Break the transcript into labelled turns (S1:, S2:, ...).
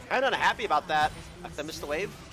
S1: Kinda unhappy about that. I missed the wave.